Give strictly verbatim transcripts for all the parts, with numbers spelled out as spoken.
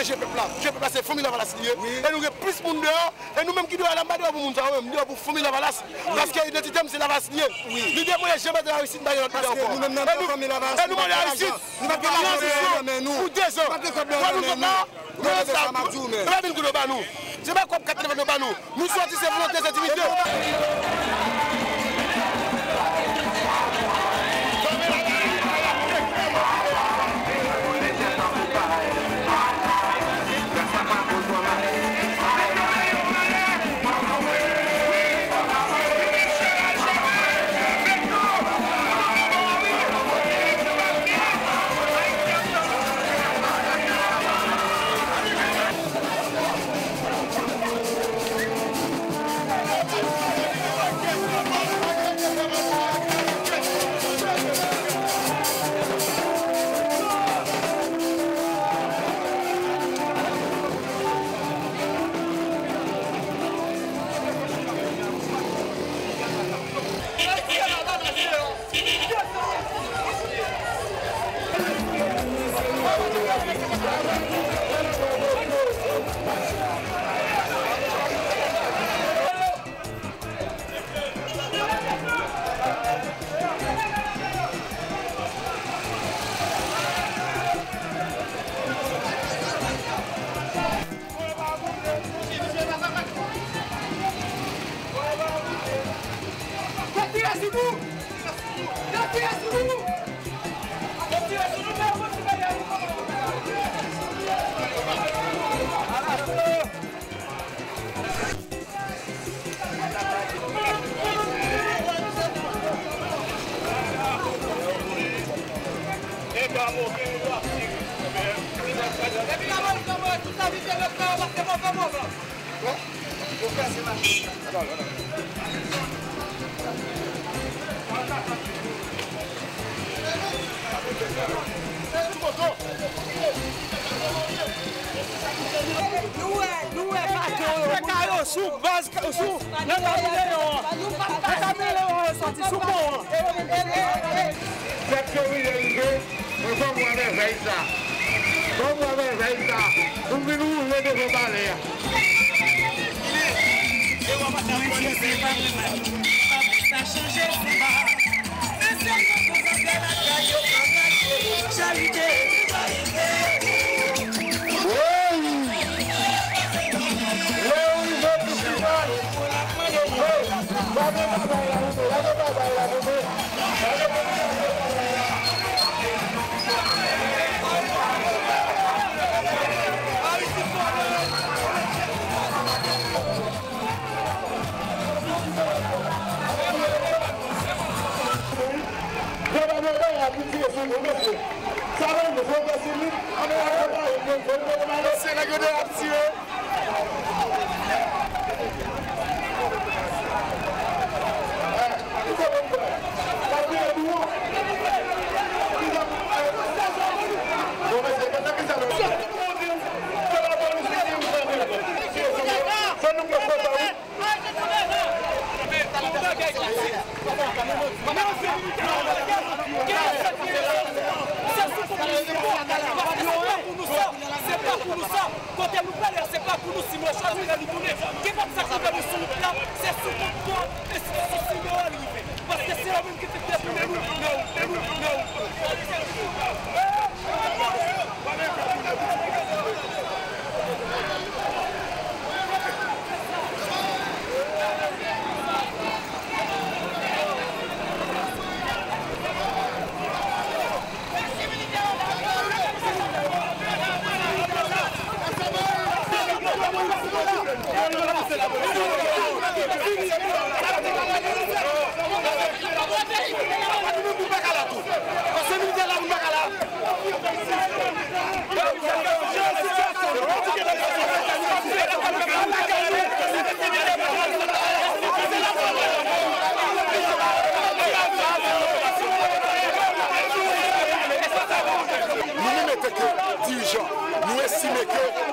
protéger le peuple là. Je peux passer famille la valasse. Et nous avons plus de monde dehors. Et nous-mêmes qui doivent aller en bas dehors pour nous pour famille la valasse. Parce que l'identité c'est la valasse. L'idée moi jamais de la réussite dans notre pays encore. Nous n'avons pas famille la valasse. Et nous avons la réussite. Nous avons la réussite pour deux ans. Nous avons la nous. C'est pas comme quatre-vingts de nous. Nous sortons ces volontés d'intimité. Sous base, sous le caméléon, le caméléon est sorti sous bon. Cette communauté, nous sommes avec ça. Nous sommes avec ça. Nous venons nous devons parler. Ça a changé, c'est pas. C'est ça que vous avez la charité. C'est la gueule de l'action. C'est pas pour nous ça. Quand elle nous parle, c'est pas pour nous. Si moi je choisis la limonade, qui va me sacrifier le sous le plat, c'est sous ton toit et c'est sous le arrivé. Parce que c'est la même qui te fait pour nous. Non, non, non. Nous estimons que le plan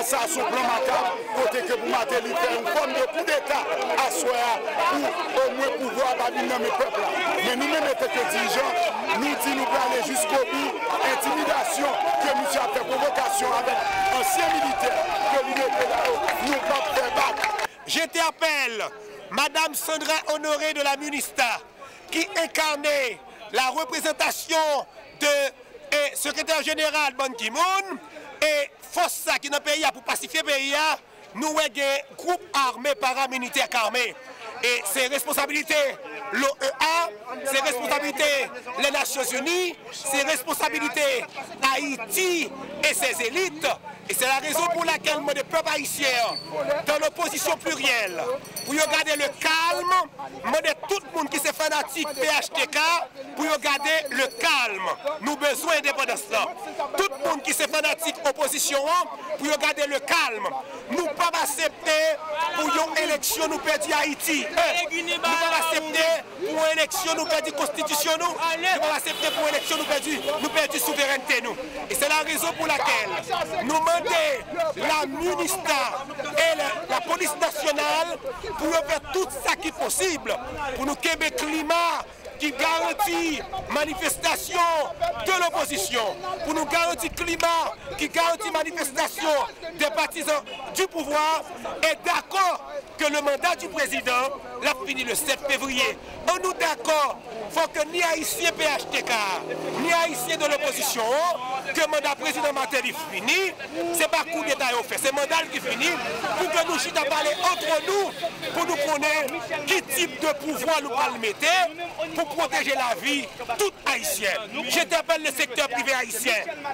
ça son plan macabre, côté que vous m'avez fait une forme de coup d'État à soi pour au moins pouvoir abandonner mes peuples. Mais nous-mêmes, en tant que dirigeants, nous disons nous pour aller jusqu'au bout. Intimidation que nous avons fait provocation avec anciens militaires que nous ne pas faire battre. J'interpelle Madame Sandra Honoré de la MUNISTA qui incarnait la représentation de eh, secrétaire général Ban Ki-moon et force ça qui dans le pays pour pacifier le pays, nous avons un groupe armé paramilitaire armé. Et c'est responsabilité l'O E A, c'est responsabilité les Nations Unies, c'est responsabilité Haïti et ses élites. Et c'est la raison pour laquelle moi, des peuples haïtiens, dans l'opposition plurielle, pour garder le calme, moi, de tout le monde qui est fanatique P H T K, pour garder le calme. Nous avons besoin d'indépendance. Tout le monde qui est fanatique opposition, pour garder le calme. Nous ne pouvons pas accepter pour une élection nous perdre Haïti. Nous ne pouvons pas accepter pour une élection nous perdre la Constitution. Nous ne pouvons pas accepter pour une élection nous perdre nous perdre souveraineté. Nous. Et c'est la raison pour laquelle nous demandons la MUNISTA et la, la police nationale pour faire tout ça qui est possible pour nous créer un climat qui garantit manifestation de l'opposition, pour nous garantir climat qui garantit manifestation des partisans du pouvoir, et d'accord que le mandat du président l'a fini le sept février. On nous d'accord, il faut que ni Haïtiens P H T K, ni Haïtiens de l'opposition, que le mandat président Matéli fini, c'est pas coup d'État fait, c'est le mandat qui finit pour que nous chutons parler entre nous, pour nous connaître qui type de pouvoir nous allons mettre pour protéger la vie toute haïtienne. J'interpelle le secteur privé haïtien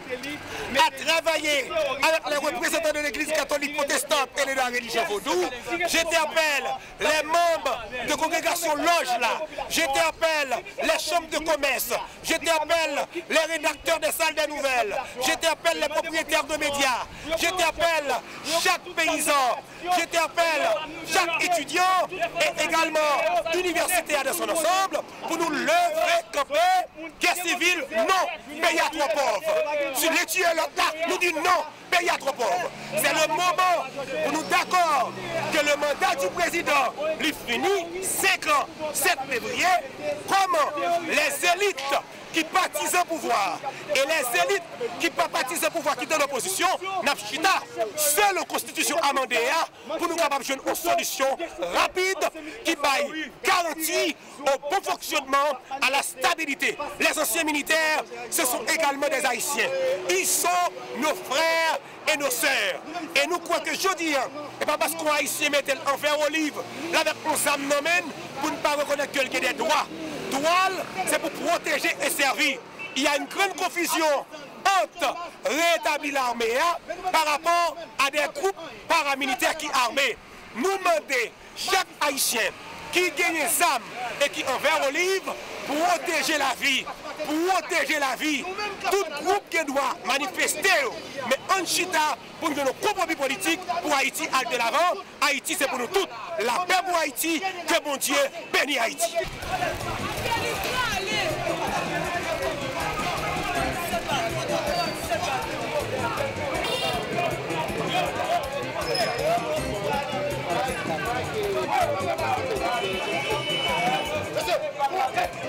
à travailler avec les représentants de l'église catholique protestante et de la religion vaudou. J'interpelle les membres de congrégation loge là. J'interpelle les chambres de commerce. J'interpelle les rédacteurs des salles des nouvelles. J'interpelle les propriétaires de médias. J'interpelle chaque paysan. J'interpelle chaque étudiant et également universitaire de son ensemble pour nous lever, camper, guerre civile, non, pays à trop pauvres. Si les tueurs là, nous disons non, pays à trop pauvres. C'est le moment où nous d'accord que le mandat du président lui finit cinq ans, sept février, comment les élites qui partisent au pouvoir et les élites qui partisent au pouvoir qui sont dans l'opposition, n'a pas seule la constitution amendée pour nous capables de une solution rapide qui baille garantie au bon fonctionnement, à la stabilité. Les anciens militaires, ce sont également des Haïtiens. Ils sont nos frères et nos sœurs. Et nous croyons que je dis, et pas parce qu'on Haïtien met en verre olive, là avec nos âmes nommées, pour ne pas reconnaître qu'il y a des droits. Droit, c'est pour protéger et servir. Il y a une grande confusion entre rétablir l'armée par rapport à des groupes paramilitaires qui armés. Nous demandons chaque Haïtien qui gagne des armes et qui en verre olive pour protéger la vie, pour protéger la vie. Tout groupe qui doit manifester, mais en chita pour nous nos compromis politiques pour Haïti aller de l'avant. Haïti c'est pour nous tous. La paix pour Haïti, que bon Dieu bénisse Haïti. Okay.